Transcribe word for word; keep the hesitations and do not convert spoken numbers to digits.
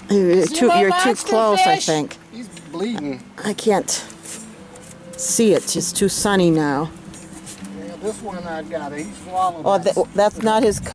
You're See too, my you're too monster close, I fish? think. He's bleeding. I can't see it. It's too sunny now. Yeah, this one I got, he swallowed Oh, that. th that's not his